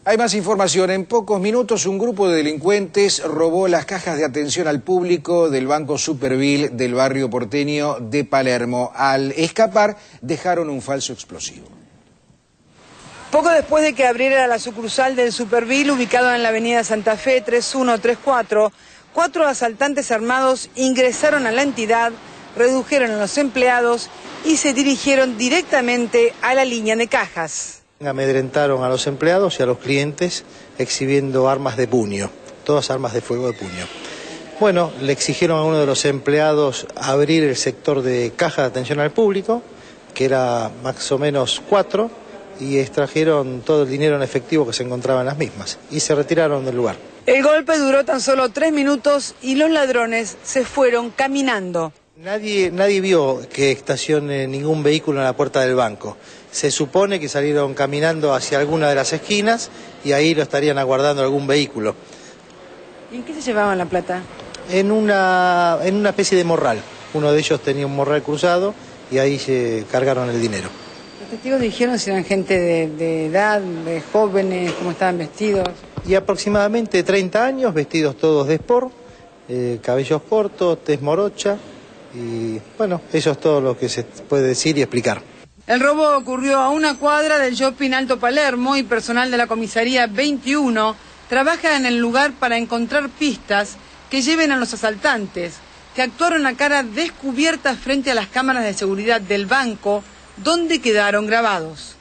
Hay más información. En pocos minutos un grupo de delincuentes robó las cajas de atención al público del Banco Superville del barrio porteño de Palermo. Al escapar dejaron un falso explosivo. Poco después de que abriera la sucursal del Superville, ubicado en la avenida Santa Fe 3134, 4 asaltantes armados ingresaron a la entidad, redujeron a los empleados y se dirigieron directamente a la línea de cajas. Amedrentaron a los empleados y a los clientes exhibiendo armas de puño, todas armas de fuego de puño. Bueno, le exigieron a uno de los empleados abrir el sector de caja de atención al público, que era más o menos 4, y extrajeron todo el dinero en efectivo que se encontraba en las mismas y se retiraron del lugar. El golpe duró tan solo 3 minutos y los ladrones se fueron caminando. Nadie vio que estacione ningún vehículo en la puerta del banco. Se supone que salieron caminando hacia alguna de las esquinas y ahí lo estarían aguardando algún vehículo. ¿Y en qué se llevaban la plata? En una especie de morral. Uno de ellos tenía un morral cruzado y ahí se cargaron el dinero. ¿Los testigos dijeron si eran gente de edad, de jóvenes, cómo estaban vestidos? Y aproximadamente 30 años, vestidos todos de sport, cabellos cortos, tez morocha. Y bueno, eso es todo lo que se puede decir y explicar. El robo ocurrió a una cuadra del shopping Alto Palermo y personal de la comisaría 21 trabaja en el lugar para encontrar pistas que lleven a los asaltantes, que actuaron a cara descubierta frente a las cámaras de seguridad del banco, donde quedaron grabados.